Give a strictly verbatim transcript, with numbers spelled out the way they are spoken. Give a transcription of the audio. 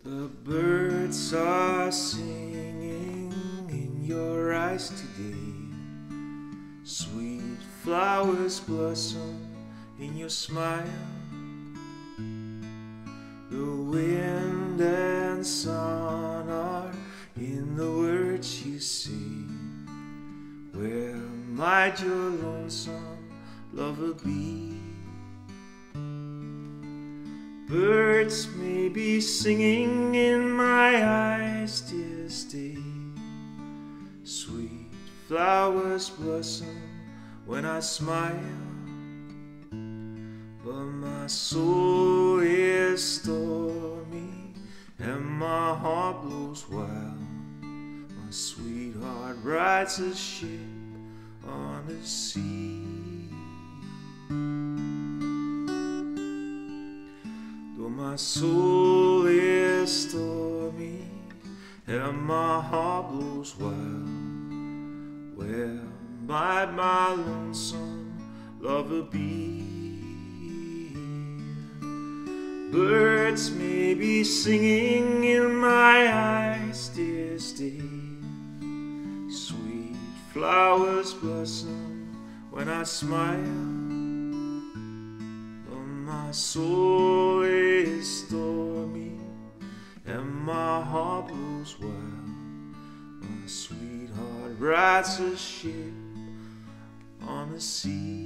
The birds are singing in your eyes today. Sweet flowers blossom in your smile. The wind and sun are in the words you say. Where might your lonesome lover be? Birds may be singing in my eyes this day. Sweet flowers blossom when I smile, but my soul is stormy and my heart blows wild. My sweetheart rides a ship on the sea. Though my soul is stormy and my heart blows wild, where might my lonesome lover be? Birds may be singing in my eyes this day. Sweet flowers blossom when I smile, but my soul is stormy and my heart blows wild. My sweetheart rides a ship on the sea.